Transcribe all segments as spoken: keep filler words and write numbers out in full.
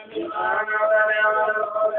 بما نزل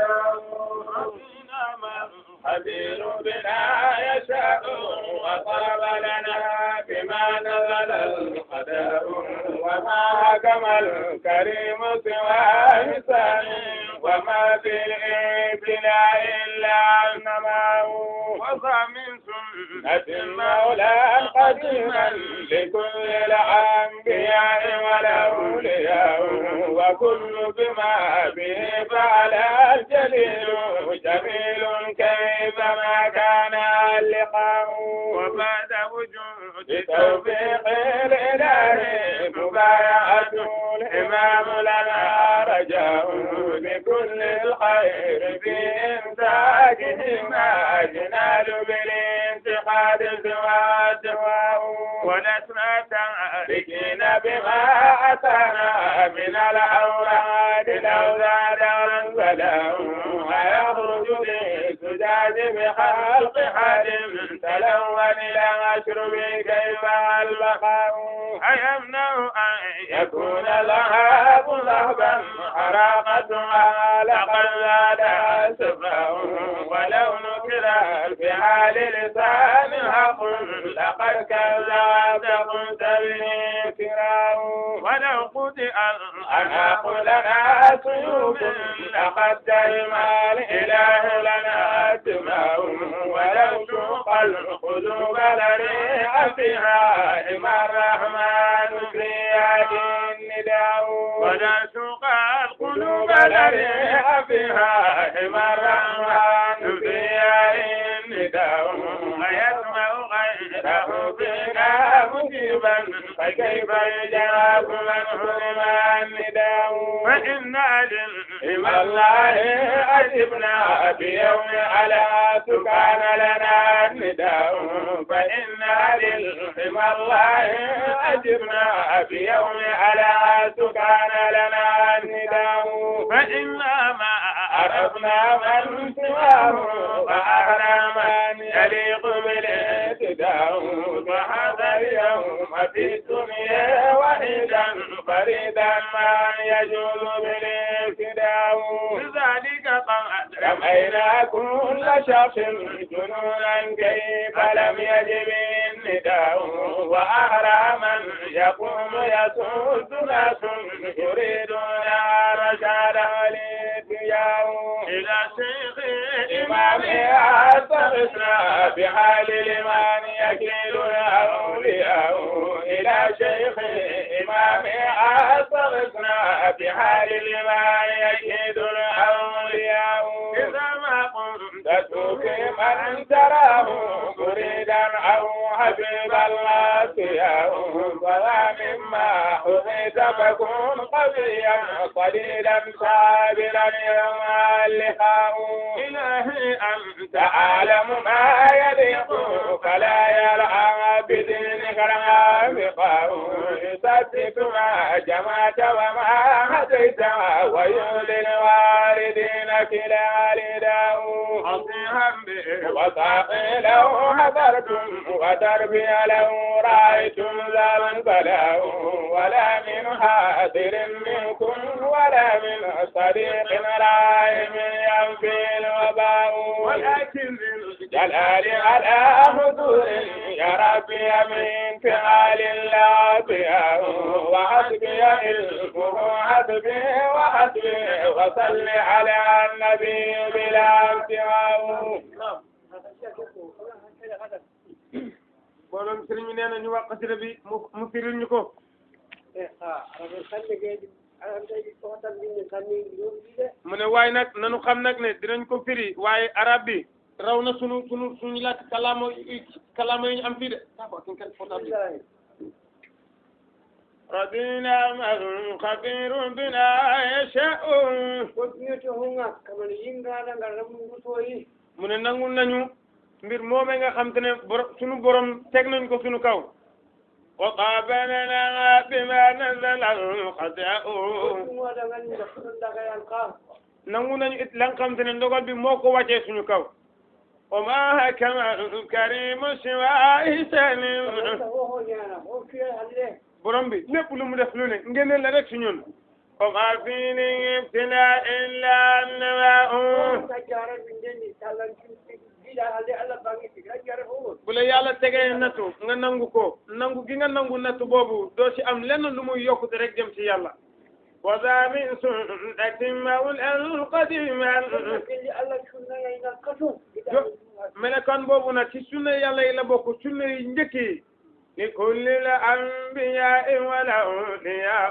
خبير بنا يشاء وطلب لنا بما نزل القدر وما حكم الكريم سوى لسان وما في الابتلاء إلا أنما وصى من سنة المولى قديما لكل الأنبياء والأولياء وكل بما به فعل الجليل جميل كيفما كان اللقاء وبعد وجود توفيق الإله مبايعة الإمام لنا رجاء لكل الخير في إمساكه ما جنال بالانتقاد سوى سواه ولسنا تاركين بما أتانا من الأوراد لو زاد السلام ويخرج بالسجاد بخلق حد تلون لا أشرب كيف البقاء أيمنع أن يكون ذهب ذهبا حراقتها لقد زاد سفاه ولو نكر في حال لسان حق لقد كذبت قلت به كراه ولو قطع الأناق لنا سيوف لقد دهم الإله لنا دماء ولو شوق القلوب لريح فيها إما الرحمن في يد النداء ولا شوق القلوب لريح فيها إما الرحمن في يد النداء ويسمع غيره فينا مجيبا فكيف يجاب من حرم النداء فإن للإمام الله أجبنا بيوم على سكان لنا النداء فإن للإمام الله أجبنا بيوم على سكان لنا النداء فإنا ما عرفنا من سواه فأهنا من يليق بالاهتداء فهذا اليوم في الدنيا وحيدا فريدا ما يجوز بالاهتداء لذلك قد رمينا كل شخص جنونا كيف لم يجب النداء وأهراما يقوم يسود ناس يريدون رشاد الاتجاه إلى شيخ إمامي أستغثنا بحال الإيمان يكيل الأولياء إلى شيخ إمامي أستغثنا بحال الإيمان يكيد الأولياء إذا ما قمت توفي من تراه مريدا أو حبيب الله سياه فلا مما حظيت فكن قويا قليلا سابلا يوم اللقاء إلهي أنت أعلم ما يليق فلا يرعى بدينك العابقاء يثبت ما جمعت وما هديت ويولي الواردين كلا لداه عصيها به وساقي لو هدرتم وتربي لو رأيتم ذا البلاء ولا من حاضر منكم ولا من صديق رائم ينفي الوباء ولكن الجلال على حضور يا ربي من فعال الله بها وحسبي علمه حسبي وحسبي وصل على النبي بلا امتعاء borom sëriñ bi nee na ñu wax xasida bi mu mu firil ñu ko mu ne waaye nag nanu xam nag ne dinañ ko firi waaye arab bi raw na sunu sunu suñu làkk kalaama kalaama yi ñu am fii de ربنا من خبير بنا يشاء mu ne nangul nañu mbir moomee nga xam te ne sunu borom teg nañ ko sunu kaw وقابلنا بما نزل القضاء nangu nañu it la nga xam te ne ndogal bi moo ko wàccee suñu kaw وما حكم الكريم سوى سليم borom bi lépp lu mu def lu ne ngeen la rek si ñun وما في ابتلاء إلا أنواع bu la yàlla tegee nattu nga nangu ko nangu gi nga nangu nattu boobu doo ci am lenn lu muy yokkute rek jëm ci yàlla wa za min sunnatin mawlan qadiman melokaan boobu nag ci sunna yàlla yi la bokk sunna yi njëkk yi li kulli l anbiyaa wal awliyaa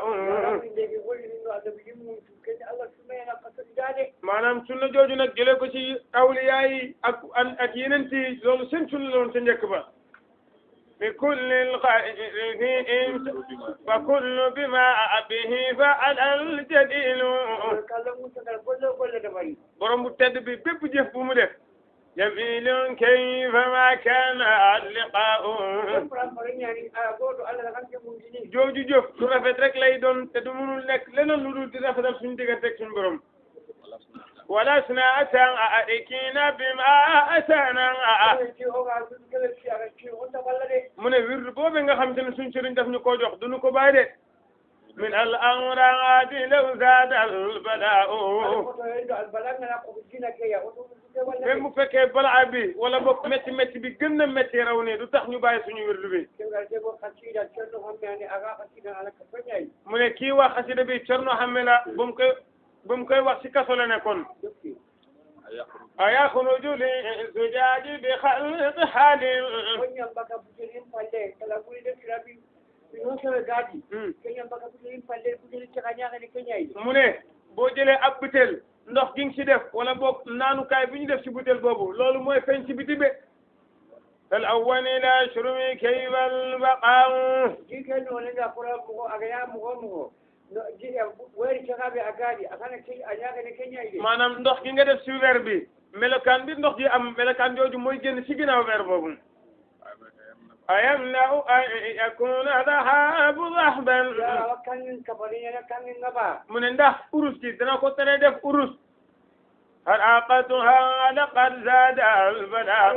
maanaam sunna jooju nag jëlee ko ci awliyaa yi ak ak yeneen ci loolu seen sunna la woon ca njëkk ba bi kulli l fa kullu bima bihi fa'ala al jadilu borom bu tedd bi bépp jëf bu mu def جميل كيفما كان اللقاء jooju jëf su rafet rek lay doon te du munul nekk leneen lu dul di rafetal suñu diggante ak suñu borom ولسنا سائكين بما أتانا mu ne wirdu boobu nga xam te ne suñu sëriñ daf ñu koo jox duñu ko bàyyi de من الأمراض لو زاد البلاء même bu fekkee balaa bi wala boog métti métti bi gën na métti raw nii du tax ñu bàyyi suñu wirdu bi mu ne kii wax xasida bi Cerno Hamela ba mu koy ba mu koy wax ci kaso la nekkoon أيخرج للزجاج بخلق حال mu ne boo jëlee ab butéel ndox gi nga ci def wala boog naanukaay bi ñu def ci butéel boobu loolu mooy feeñ ci biti be al awwal ila shurumi kayfa al baqa maanaam ndox gi nga def ci weer bi melokaan bi ndox gi am melokaan jooju mooy génn ci ginnaaw weer boobu أيمنع أن يكون ذهاب ذهبا من ndax urus gi dana ko tere def urus حرقتها لقد زاد البلاء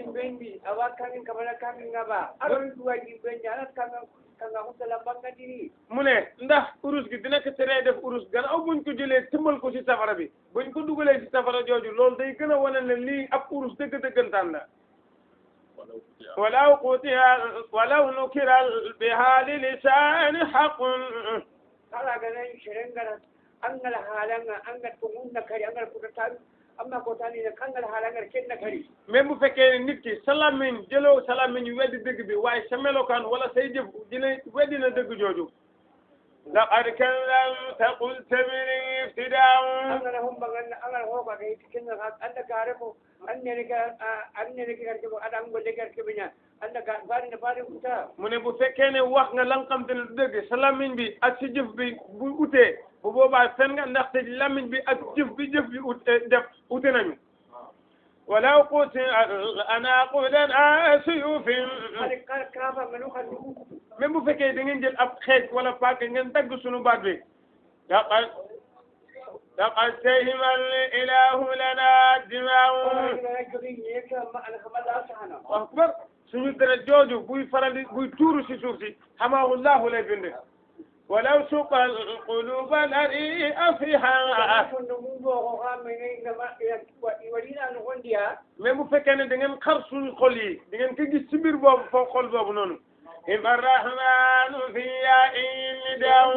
mu ne ndax urus gi dina ko tere def urus gannaaw buñ ko jëlee tëmbal ko ci safara bi buñ ko dugalee ci safara jooju loolu day gën a wane ne lii ab urus dëgg dëggantaan la ولو قتل ولو نكر بها للسان حق même bu fekkee nit ki salamin jëloo salamin yu weddi dëgg bi waaye sa melokaan wala say jëf dina weddi na dëgg jooju لقد كذبت قلت بالابتداء mu ne bu fekkee ne wax nga la nga xam te ne du dëgg sa lamiñ bi ak si jëf bi bu utee bu boobaa fen nga ndaxte lamiñ bi ak jëf bi jëf bi ut def ute nañu ولو قتل أنا قولا سيوف même bu fekkee da ngeen jël ab xeej wala paaka ngeen dagg sunu baat bi laqad laqad sahima al-ilahu lana dimaaw akbar suñu deret jooju buy faral di buy tuuru si suuf si xamaahu llahu lay bind walaw suqa al-quluba al-ari'a fiha même bu fekkee ne da ngeen xar suñu xol yi da ngeen ko gis ci biir boobu foofu xol boobu noonu إن الرحمن في نداء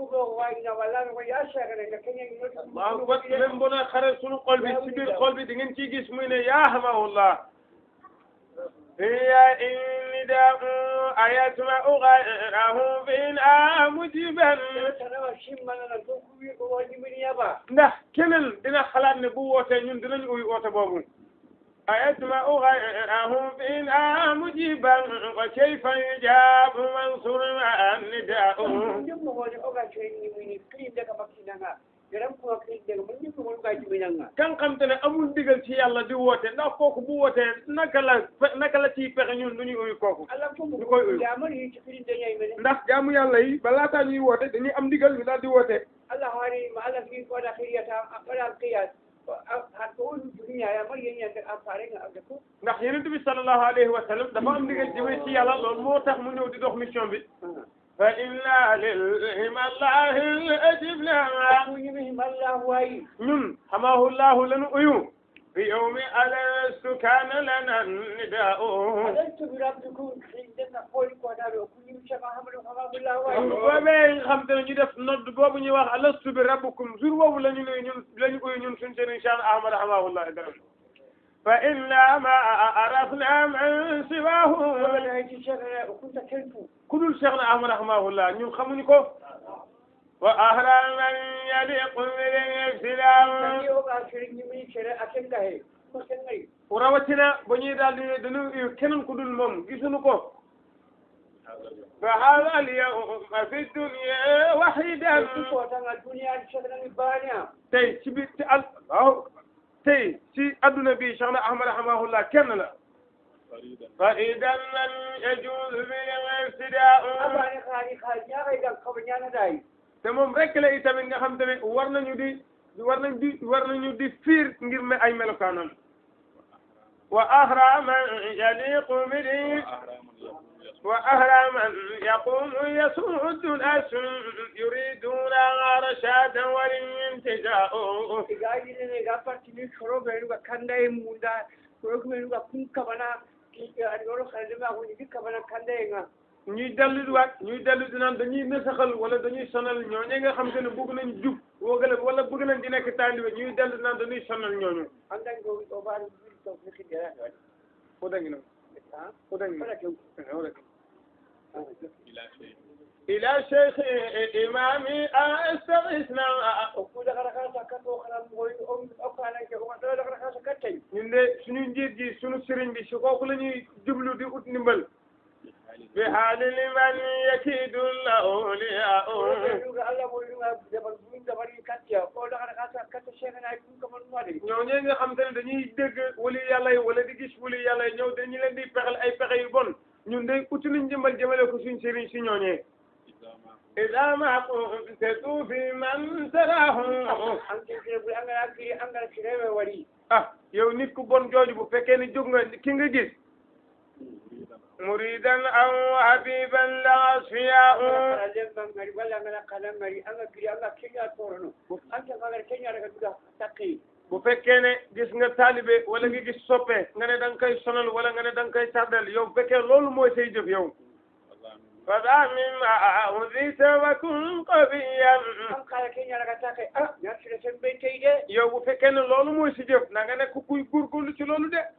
من بنا خرج سنو قلبي سبيل قلبي دين تيجي اسمه يا حماه الله هي نداء أيسمع غيره فين مجيبا نه كنن دنا خلال نبوة ñun dinañ uy woote boobu أيسمع غيره فين مجيبا وكيف يجاب منصور مع النداء kan xam te ne amul ndigal ci yàlla di woote ndax kooku bu wootee naka la naka la ciy fexe ñun du ñuy uyu kooku ñu koy uyu ndax jaamu yàlla yi ba laataa ñuy woote dañuy am ndigal ñu daal di woote ndax yonent bi sallallahu alayhi wa sallam dafa am ndigal jëmee ci yàlla loolu moo tax mu ñëw di dox mission bi فإنا للهم الله أجبنا ويمهم الله واي ñun حماه الله لن أيو في يوم ألست كان لنا النداء ألست بربكم عندنا قولك ودارو كل شما حمل حماه الله واي boobee nga xam te ne ñu def nodd boobu ñuy wax alastu bi rabbukum jour boobu la ñu nuyu ñun la ñu uyu ñun suñu sëriñ Cheikh Ahmad hamahullah garam fa inna ma arafna man siwahu ولا هيك شغله وكنت كلفو ku dul Cheikh Ahmad hamahullah ñun xamuñu ko wa ahla man yaliqu bil ibtidaa yow ba sëriñ ñi muy sere ak nga he ko sen ngay rawatina ba ñuy daal di dañu uyu keneen ku dul moom gisuñu ko فهذا اليوم في الدنيا وحيدا ko tan الدنيا شغله بانيا tey ci biir ci al waaw tey ci adduna bi Cheikh Ahmad hamahullah kenn la فإذا لم يجوز بالابتداء abani khali khali ya ga dan ko ñana dai te moom rek la itamit nga xam te ne war nañu di war nañ di war nañu di fiir ngir me ay melokaanam wa ahra man yaliqu bihi wa ahra man yaqumu yasuddu nas yuriduna rashadan wa intija'u ga yi ne ga parti ni choro be ga kandai munda ko ko ga kun kabana ki ga ngoro khalima ko ni kabana kandai nga ñuy delluwaat ñuy dellu di naan dañuy nësaxal wala dañuy sonal ñooñu nga xam te ne bëgg nañ jub wala wala bëgg nañ di nekk taalibe ñuy dellu di naan dañuy sonal ñooñu. andan ko ko ba ni to fi xidera ko dangi no ha ko dangi wala ko ila cheikh imami astaghithna ko da kala kala ka to kala moy o o kala ke ko da kala kala ka tay ñun de suñu njiit ji suñu sëriñ bi si kooku la ñuy jublu di ut ndimbal بحال لمن يكيد الأولياء ñooñu nga xam te ne dañuy dégg wali yàlla yi wala di gis wali yàlla yi ñëw dañu leen di pexel ay pexe yu bon ñun day uti nañ jëmbal jëmale ko suñ sëriñ si ñooñee إذا ما كنت في من تراه ah yow nit ku bon jooju bu fekkee ni jóg nga ki nga gis مريدا أو حبيبا لا أصفياء bu fekkee ne gis nga taalibe wala nga gis soppe nga ne da nga koy sonal wala nga ne da nga koy tardel yow bu fekkee loolu mooy say jëf yow فذا مما أوذيت وكن قويا yow bu fekkee ne loolu mooy si jëf na nga nekk kuy góorgóorlu ci loolu de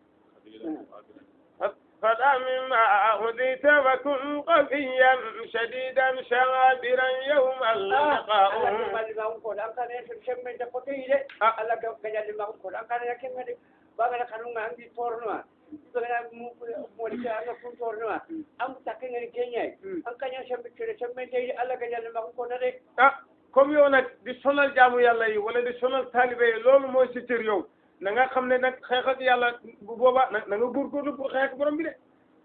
فذا مما أوذيت وكن قويا شديدا شابرا يوم اللقاء bagala kanunga andi tornoa bagala mu molika anga fu tornoa am takenga ni kenya an kanya shambe tere shambe tay alla ga yalla ma ko na de ah comme yow nag di sonal jaamu yàlla yi wala di sonal taalibe yi loolu mooy si cër yow na nga xam ne nag xeex ak yàlla bu boobaa na nga góorgóorlu pour xeex ak borom bi de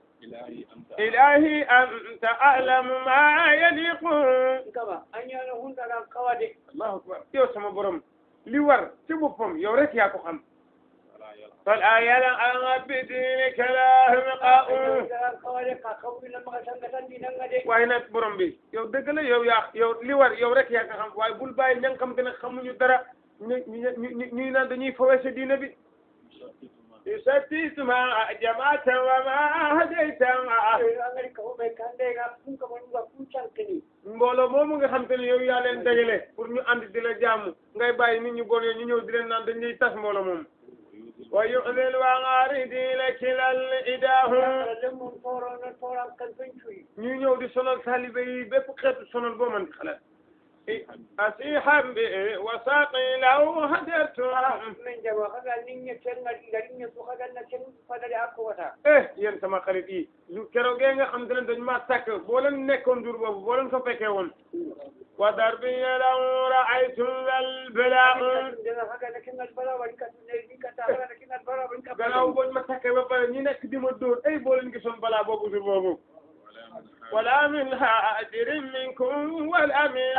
ilahi anta a'lamu ma yaliqu kama anya na hunda na kawade allahu akbar yow sama borom li war ci boppam yow rek yaa ko xam فلا يلعن بدينك لاهمقاء waaye nag borom bi yow dëgg la yow yaa yow li war yow rek yaa ko xam waaye bul bàyyi ña nga xam te ne xamuñu dara ñu ñu ñuy naan dañuy fawee sa diina bi يسدد ما جمعت وما هديت mbooloo moomu nga xam te ne yow yaa leen dajale pour ñu ànd di la jaamu ngay bàyyi nit ñu bon ñu ñëw di leen naan dañuy tas mbooloo moom ويؤذي الوغاردين كلا الإداه ñu ñëw di sonal taalibe yi bépp xeetu sonal boo mën di xalaat أصيحا به وساقي له هدرت eh yéen sama xarit yi lu keroog nga xam te ne dañ maa takk boo leen nekkoon jur boobu boo leen ko fekkee woon wa darbi law ra'aytu al-balaa gannaaw boo ma takkee ba pare ñi nekk di ma dóor ay boo leen gisoon balaa boobu jur boobu ولا من هاجر منكم ولا من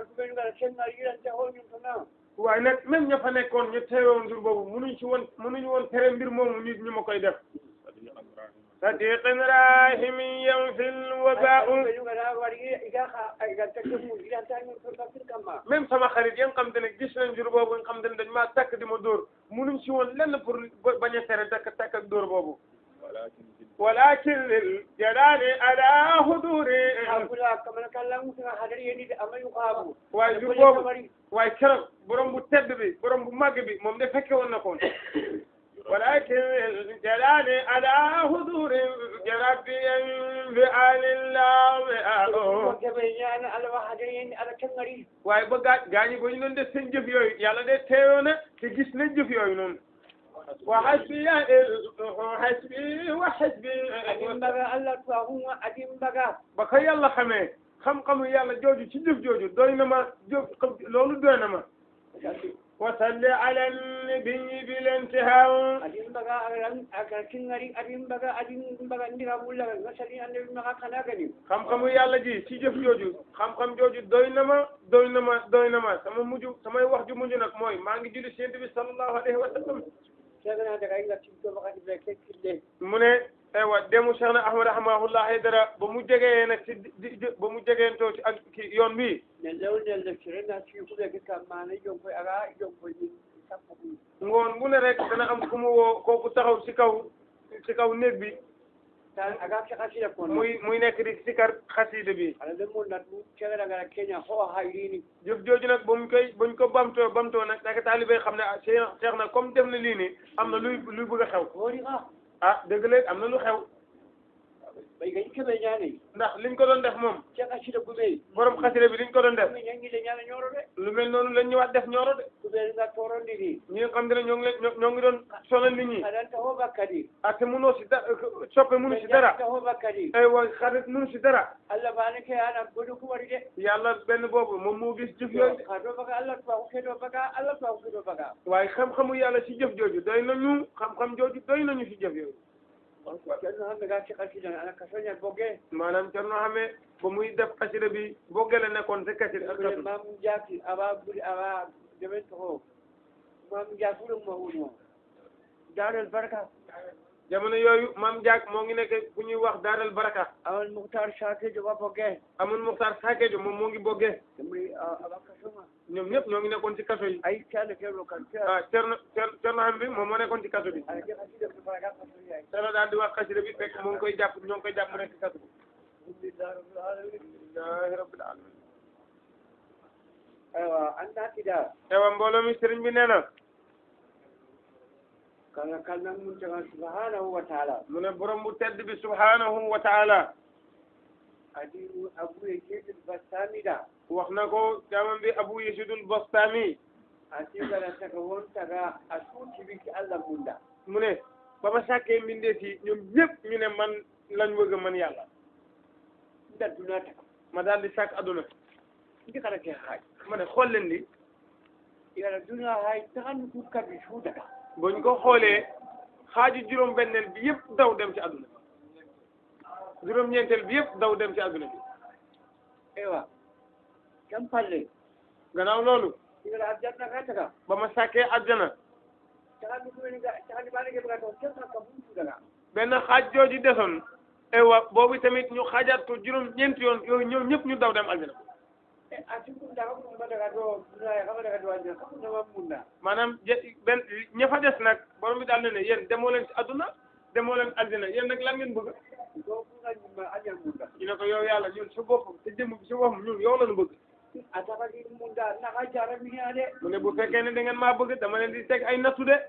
waaye nag même ña fa nekkoon ñu teewoon jur boobu munuñ ci woon munuñ woon tere mbir moomu nit ñu ma koy def صديق راحم ينفي الوباء même sama xarit yi nga xam te ne gis nañ jur boobu nga xam te ne dañ maa takk di ma dóor munuñ si woon lenn pour bañ a tere takk takk ak dóor boobu ولكن للجلال على حضوري waaye jur boobu waaye keroog borom bu tedd bi borom bu màgg bi moom de fekke woon na ko ولكن للجلال على حضوري جربي بآل الله waaye ba gaa gaañi ba ñu doon def seen jëf yooyu yàlla de teewoo na te gis nañ jëf yooyu noonu وحسبي حسبي وحسبي ba ko yàlla xamee xam-xamu yàlla jooju ci jëf jooju doy na ma jëf loolu doy na ma وصل على النبي بالانتهاء xam-xamu yàlla ji ci jëf jooju xam-xam jooju doy na ma doy na ma doy na ma sama mujj samay wax ju mujj nag mooy maa ngi julli ci Yonent bi sallallahu alayhi wa sallam mu ne aywa demu Cheikh na Ahmad rahimahullah Haydara ba mu jegee nag ci di ba mu jegeentoo ci ak ki yoon bi ngoon bu ne rek dana am ku mu woo kooku taxaw ci kaw ci kaw néeg bi muy muy nekk di sikar xasida bi jëf jooju nag ba mu koy ba ñu ko bamtoo bamtoo nag naka taalibe xam ne ah Cheikh na comme def na lii nii am na luy luy bëgg a xew ah dëgg la am na lu xew ndax liñ ko doon def moom borom xasida bi liñ ko doon def lu mel noonu lañ ñëwaat def ñooro de ñi nga xam ne ñoo ngi leen ñoo ngi doon sonal nit ñi ah te mënoo si dara soppe mënu si dara ay wa xarit mënu si dara yàlla benn boobu moom moo gis jëf yooyu waaye xam-xamu yàlla si jëf jooju doy nañu xam-xam jooju doy nañu si jëf yooyu maanaam Cerno xamee ba muy def xasida bi bogge la nekkoon te xasida ak kasu mam jaaki aba buri aba demen to mam jaakulu mo wuno daaral baraka jamono yooyu maam Diak moo ngi nekk bu ñuy wax daaral baraka amal Muxtaar Saakejo ba boggee amul Muxtaar Saakejo moom moo ngi boggee damri aba kasuma ñoom ñëpp ñoo ngi nekkoon ci kaso yi ay caale kero kan ah Cerno Cerno xam bi moom moo nekkoon ci kaso bi Cerno daal di wax xasida bi fekk moo ngi koy jàpp ñoo ngi koy jàpp mu nekk ci kaso bi alhamdulillahi rabbil alamin aywa anda tida aywa mbooloo mi sëriñ bi nee na kala kala mun taga subhanahu wa ta'ala mu ne borom bu tedd bi subhanahu wa ta'ala adi abu yazid al-bastami da wax na ko jaamam bi abu yazid al-bastami ati gala taga won taga asuti bi ki Allah munda mu ne ba ma sàkkee mbindeef yi ñoom ñëpp ñu ne man lañ wëgg man yàlla nda dunata ma daal di sàkk adduna ndi kala ke haaj ma ne xool leen li yàlla duna haaj taxan ku kabi suudaka buñ ko xoolee xaaju juróom-benneel bi yëpp daw dem ci adduna juróom-ñeenteel bi yëpp daw dem ci adduna bi. ewa kam palle gannaaw loolu. ngara àjjana ka taga ba ma sàkkee àjjana. taxani ko ni ga taxani ba ne ga to kessa ka buntu daga benn xaaj jooju desoon. ewa boobu tamit ñu xaajaat ko juróom-ñeenti yoon yooyu ñëw ñëpp ñu daw dem àjjana. maanaam benn ña fa des nag borom bi daal ne ne yéen demoo leen ci adduna demoo leen aljana yéen nag lan ngeen bëgg. ñu ne ko yow yàlla ñun su boppam te jëmm bi su boppam ñun yow la ñu bëgg. mu ne bu fekkee ne da ngeen maa bëgg dama leen di teg ay nattu de.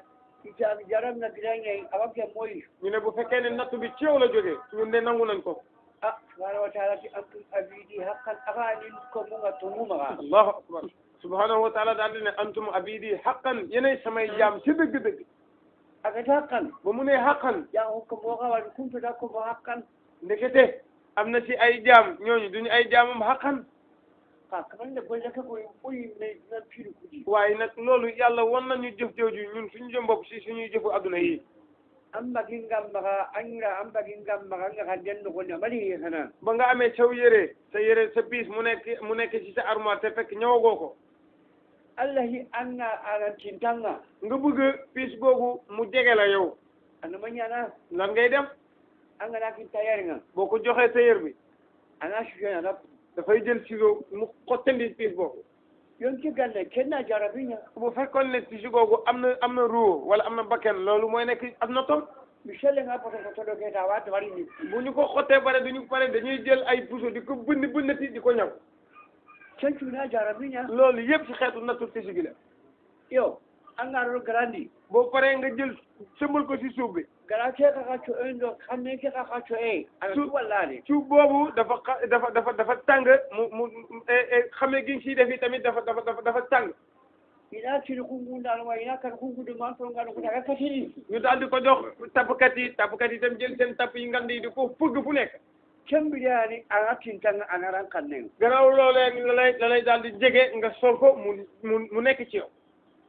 ñu ne bu fekkee ne nattu bi ci yow la jógee ñun de nangu nañ ko. ah subhanahu wa ta'ala ti antum abidi haqqan afani ko mu nga tumuma allahu akbar subhanahu wa ta'ala daal di ne antum abidi haqqan yenay samay jaam ci dëgg-dëgg ak haqqan ba mu ne haqqan yaa ko moo xawal kuntu da ko mo haqqan ndekete am na ci ay jaam ñooñu duñu ay jaamam haqqan ah kaman de boy ka koy boy ne na piru kuji waaye nag loolu yàlla won nañu jëf jooju ñun suñu jëm bopp si suñuy jëfu adduna yi amba gingam maga angra amba gingam maga nga den ko ne mali xana ba nga amee saw yére sa yére sa piis mu nekk mu nekk ci sa armoire te fekk ñëwagoo ko allahi anna ala tintanga nga bëgg piis boobu mu jege la yow ana ma ñana lan ngay def anga na kin tayar nga boo ko joxee tailleur bi ana shi yana da dafay jël ciseau mu xottandi piis boobu yon ci ganne kenn na jarabinya bu fekkoon ne tissu googu am na am na rouleau wala am na bakken loolu mooy nekk am na tom michel nga poto ko do ke ta wa to wari ni bu ñu ko xottee pare duñu pare dañuy jël ay puso di ko bënn bënnati di ko ñaw cencu na jarabinya loolu yëpp ci xeetu nattu tissu gi la yo anga ro grandi boo paree nga jël sëmbal ko ci suuf bi gara ke ka ka to endo xamne ke ka ka to e ala tu wallahi suuf boobu dafa xa dafa dafa dafa tàng mu mu xamee gi ci def yi tamit dafa dafa dafa dafa tàng ina ci ku ngundal wa ina kan ku ngudu man to ngal ko daga katini ñu daal di ko jox tappkat yi tappkat yi tam jël seen tapp yi ngand yi di ko fëgg fu nekk kembirani ana tintanga ana ran kannen gannaaw loolee la lay la lay daal di jege nga sol ko mu mu mu nekk ci yow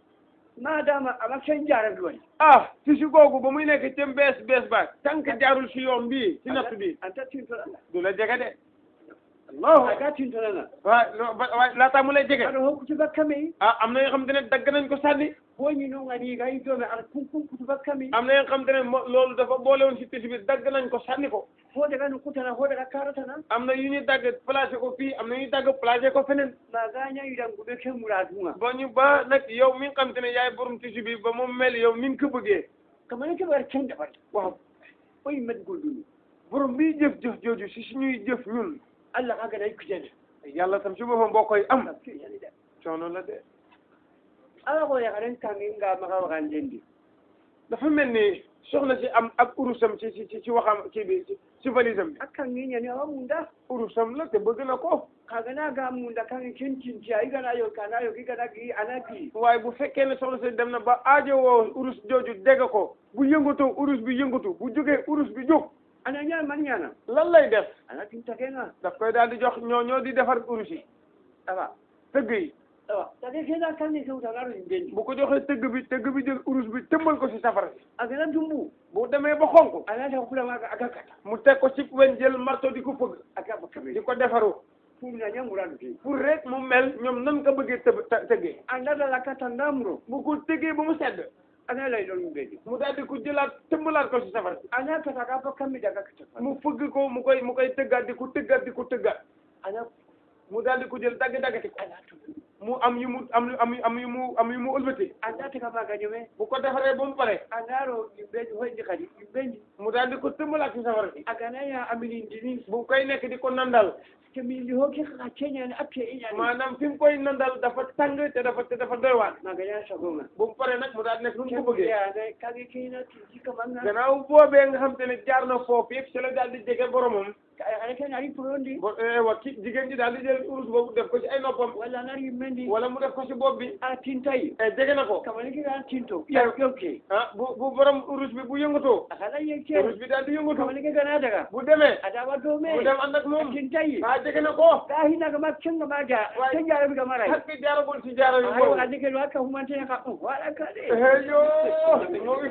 madama ama ken jaara duwani ah tissu googu ba muy nekk ca bees bees ba tant que jaarul si yoon bii ci natt bi anta tintolana du la jege de allahu aga tintolana waaw waaw laataa mu lay jege aɗa hokkuti bakkami ah am na yoo xam te ne dagg nañ ko sànni boñi noon ani gay doome aɗa kunkunkutu bakkami am na yoo xam te ne mo loolu dafa boole woon si tissu bi dagg nañ ko sànni ko hoode ga no kutana hoode ga karatana am na yu ñuy dagg placé ko fii am na yu ñuy dagg placé ko feneen ma gañayiɗan guɓe kemmura dunga ba ñu ba nag yow mi nga xam te ne yaay borom tissu bi ba moom mel yow ni nga ko bëggee kamane keɓar kende bat waaw oyi met golduni borom bii jëf jëf jooju si suñuy jëf ñun allah ka gaɗay kujene yàlla tam si boppam boo koy am coono la de ala ko yakaren kangi nga maga wagan dendi dafa mel ni soxna si am ak urusam ci ci ci waxam ci bi ci valisam bi akkan ni ñani awa munda urusam la te bëgg na ko kagana ga munda kan cincinci ay gana yo kana yo ki gana gi anaki waaye bu fekkee ne soxna si dem na ba aajo woo urus jooju dégg ko bu yëngatoo urus bi yëngatu bu jógee urus bi jóg ana ñaan man ñaana lan lay def ana tinta kenga daf koy daal di jox ñoo ñoo di defar urus yi awa tëgg yi awa tade kena kan ni sewta garu dendi bu ko joxee tëgg bi tëgg bi jël urus bi tëmbal ko si safara si agana dumbu bu demee ba xonk ana ta kula ma aga kata mu teg ko ci wen jël marto di ko fëgg aga bakame di ko defaru pour na ñamuranu fi pour rek mu mel ñoom nan ko bëggee tëb tëggee anda da la kata ndamro bu ko tëggee ba mu sedd ana lay doon mbedi mu daal di ko jëlaat tëmbalaat ko si safara si ana kata ga bakame daga kata mu fëgg ko mu koy mu koy tëggaat di ko tëggaat di ko tëggaat ana mu daal di ko jël dagg daggati ko ana mu am yu mu am am am yu mu am yu mu ëlbati anda ta ka maga ñeme bu ko defaree ba mu pare ana ro mbedi hoyndi kadi mbedi mu daal di ko tëmbalaat si safara si agana ya amini dini bu koy nekk di ko nandal ke mi li hoki ka ceñani appe iñani maanaam fi mu koy nandal dafa tàng te dafa te dafa doy waar maga ya sagoma bu mu paree nag mu daal di nekk nu mu ko bëggee ya ne kage kina ci ka manga gannaaw boobee nga xam te ne jaar na foofu yëpp ci la daal di jege boromam ana ken ari prondi bo wa ki jigéen ji daal di jël urus boobu def ko ci ay noppam wala nari mendi wala mu def ko ci bopp bi a tintay e jege na ko kamani ki gan tinto ya yoke ah bu bu borom urus bi bu yëngatoo akala yeke urus bi daal di yëngatu kamani ki gana daga bu demee ada wa do me bu dem ànd ak moom tintay ah jege na ko da hina ga ma cenga ma ja tan jara bi ga maray hat bi jaaragul ci jaara yu ay boobu wa dike wa ka humante ka wala ka de eh yo mo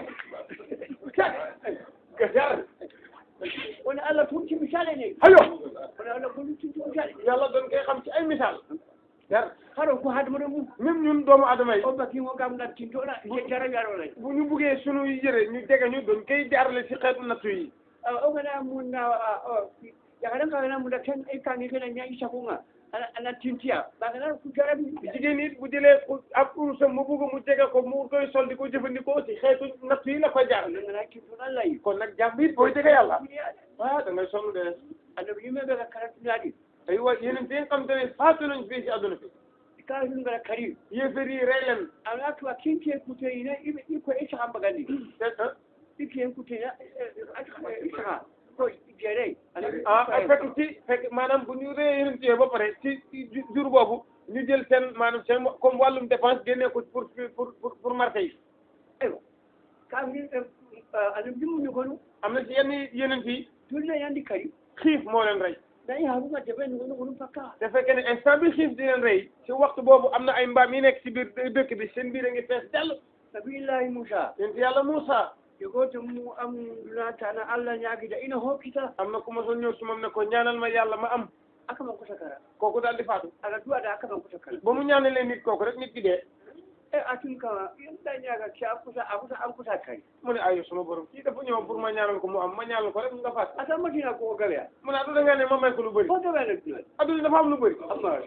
gajar wala Allah tun ci misale ne ayo wala Allah kun ci misale yàlla doon koy xam ci ay misaal jar haro ko hadma mu même ñun doomu adama yi o baki mo gam na tinto na jara yaro lay bu ñu buggee sunu yëre ñu jege ñu doon koy jaarale ci xeetu nattu yi o gana mun na ya kana kana mun da kan ai kan ne kana nya isa kuma ana tintiya ba kana ku jarabi jigéen it bu jëlee ab urusam mu bugg mu jege ko mu koy sol di ko jëfandikoo ci xeetu nattu yi la koy jaar na ki tuna lay kon nag jàmm it booy jege yàlla ah da ngay sonn de annabi yi me be ka karatu nadi ay wa yeneen te xam te ne faatu nañ fii ci àdduna fi ka hin gara kari yéefar yi rey leen ana to kinke ku te ina ibe ko isa hamba gandi ike ku te isa ko jere ah fekk ci fekk maanaam bu ñu rey yeneen ci ba pare ci jur boobu ñu jël seen maanaam seen comme wàllum dépense génnee ko pour pour pour pour marché yi aywa ka hin ana bimu ni kono am na ci yenn yeneen yi dulle yandi kari xiif moo leen rey day haru ma debe ni wono fakka te fekkee ne instant bi xiif di leen rey ci waxtu boobu am na ay mbaam yi nekk ci biir dëkk bi seen biir a ngi fees dell nabillahi Musa yéen ci yàlla Moussa yogoto mu am dunata na Allah ñaagi da ina hokkita am na ku ma soon ñëw si moom ne ko ñaanal ma yàlla ma am aka man ko takara kooku daal di faatu ala duwa da aka man ko takara ba mu ñaanalee nit kooku rek nit ki dee e atum kama yin da ñaaga ki a kusa a kusa an kusa kay mu ne ayo suma borom kii dafa ñëw pour ma ñaanal ko mu am ma ñaanal ko rek nga fàtte ata matina ko galeya mu ne aduna nga ne ma may ko lu bëri fo debe nak dina aduna dafa am lu bëri amma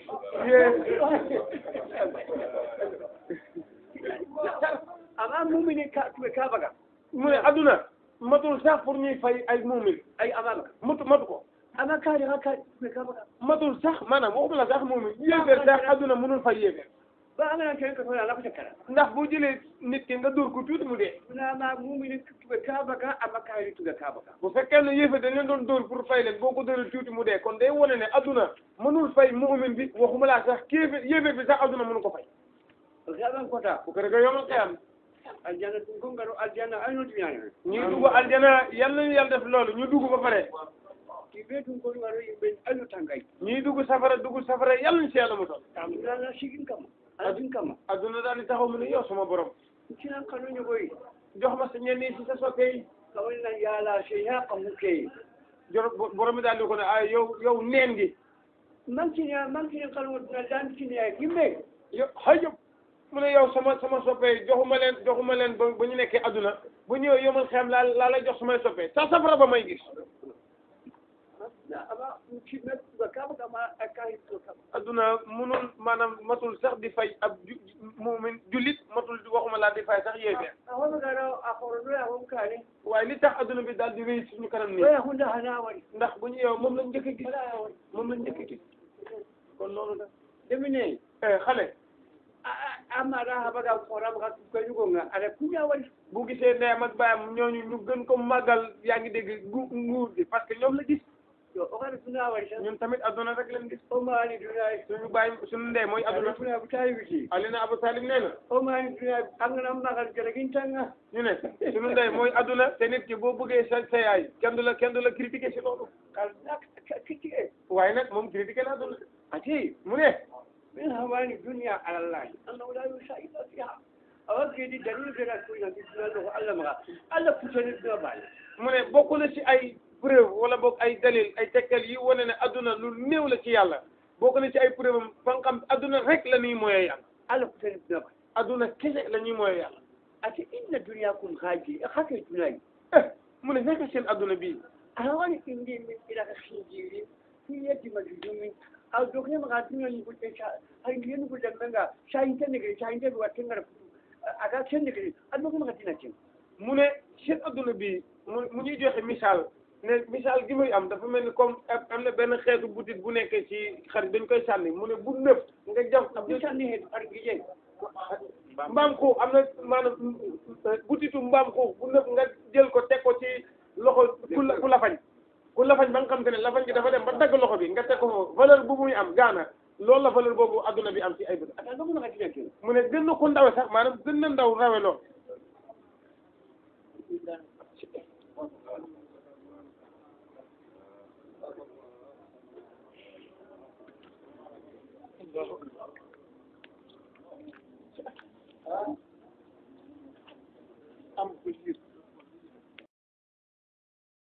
ama mumini ka tuwe ka baga mu ne aduna matul sax pour ñuy fay ay muumin ay amama matu matu ko ama kaari ha ka tuwe ka baga matul sax maanaam waxuma la sax muumin yéeféer sax aduna mënul fay yéeféer ba angana ken ko la ko tekara ndax bu jëlee nit ki nga dóor ko tuuti mu dee na ma mumini tuwe ka baga ama kaari tuwe ka baga bu fekkee ne yéeféer dañ leen doon dóor pour fay leen boo ko dóoree tuuti mu dee kon day wane ne aduna mënul fay muumin bi waxuma la sax kéeféer yéeféer bi sax aduna mënu ko fay gaban kota bu ko defee yomal xiyam aljanna tun ko ngaro aljanna ay no tiñani ñu dugg aljana yal nañu yàlla def loolu ñu dugg ba pare ki be tun ko ngaro yimɓe alu tangay ñuy dugg safara dugg safara yal nañu si yàlla mu toll tam dana sigin kama aladin kama adduna daal di taxaw mu ne yow sama borom cinan kanu ñogoy jox ma sa ñenn yi si sa soppe yi kawai nan yala se ya kamu ke jor borom bi daal di ko ne ay yow yow neen gi man cinya man cinya kanu na dan cinya yimɓe yow xëy mu ne yow sama sama soppe yi joxuma leen joxuma leen ba ba ñu nekkee adduna bu ñëwee yomal xam laa laa lay jox samay soppe sa safara ba may gis ama ci met ba kaba kama akay to kama adduna munul maanaam matul sax di fay ab ju mumin jullit matul waxuma laa di fay sax yéefee a hono gara a horo ya hon kane waaye li tax adduna bi daal di wéy suñu kanam nii waya hunda hana wari ndax bu ñu yow moom lañ njëkk a gis wala wari moom lañ njëkk a gis kon loolu da demine xale amma da ha baga foram ka ko yugo nga ala kunya wari bu gisee ndeyam ak baayam ñooñu ñu gën ko màggal yaa ngi dégg gu nguur gi parce que ñoom la gis yo o gara tuna wari sa ñun tamit adduna rek leen gis o mani dunay suñu baay suñu ndey mooy adduna tuna bu tayi witi Alina Abu Talib nee na o mani dunay angana magal jaragin tanga ñu ne suñu ndey mooy adduna te nit ki boo bëggee sa sa yaay kenn du la kenn du la critiquer si loolu kal nak kitike waaye nag moom critiquer na adduna ati mu ne من هوان الدنيا على الله أنه لا يسعى إلا فيها أوكي دي دليل غير كوينا في سنة الله مغا الله كتير نبال mu ne bokk na ci ay preuve wala boog ay dalil ay tekkal yi wane ne adduna lu néew la ci yàlla bokk na ci ay preuve am fa nga xam adduna rek la ñuy mooyee yàlla الله كتير نبال adduna kese la ñuy mooyee yàlla أتي إن الدنيا كن خاجي أخاك الدنيا mu ne fekk seen adduna bii أهوان إندي من إلى خنجيري في يد مجنون أو دوكني ما قاتلنا نقول إيش هاي اللي نقول لما شاين تنقل شاين تنقل واتنقل أكاد تنقل أنا ما قاتلنا كم mu ne seen adduna bi mu mu ñuy joxe misaal ne misaal gi muy am dafa mel ni comme am na benn xeetu butit bu nekkee ci xarit dañ koy sànni mu ne bu nëb nga jàpp أبو سامي هيد أرجعين mbaam xuux am na maanaam butitu mbaam xuux bu nëb nga jël ko teg ko ci loxo ku la ku lafañ ku lafañ ba nga xam te ne lafañ gi dafa dem ba dagg loxo bi nga teg ko foofu valeur bu muy am gaana loolu la valeur boobu adduna bi am ci ay bët أنا ما قاتلنا كم mu ne gën na ko ndawe sax maanaam gën na ndaw rawe lool am ko